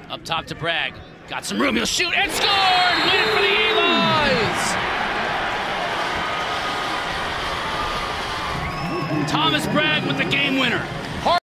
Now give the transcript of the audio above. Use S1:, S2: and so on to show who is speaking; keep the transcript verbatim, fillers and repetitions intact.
S1: Up top to Bragg. Got some room, he'll shoot and scored! Win it for the Eagles! Thomas Bragg with the game winner.